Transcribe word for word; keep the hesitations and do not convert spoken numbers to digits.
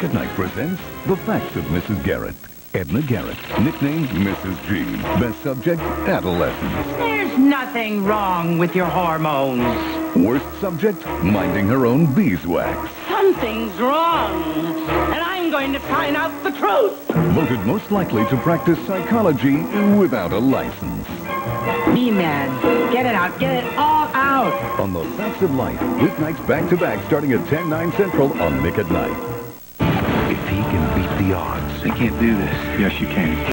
at Night presents The Facts of Missus Garrett. Edna Garrett, nicknamed Missus G. Best subject, adolescence. There's nothing wrong with your hormones. Worst subject, minding her own beeswax. Something's wrong, and I'm going to find out the truth. Voted most likely to practice psychology without a license. Be mad. Get it out. Get it all out. On The Facts of Life, weeknights back-to-back starting at ten, nine Central on Nick at Night. If he can beat the odds, I can't do this. yes, you can.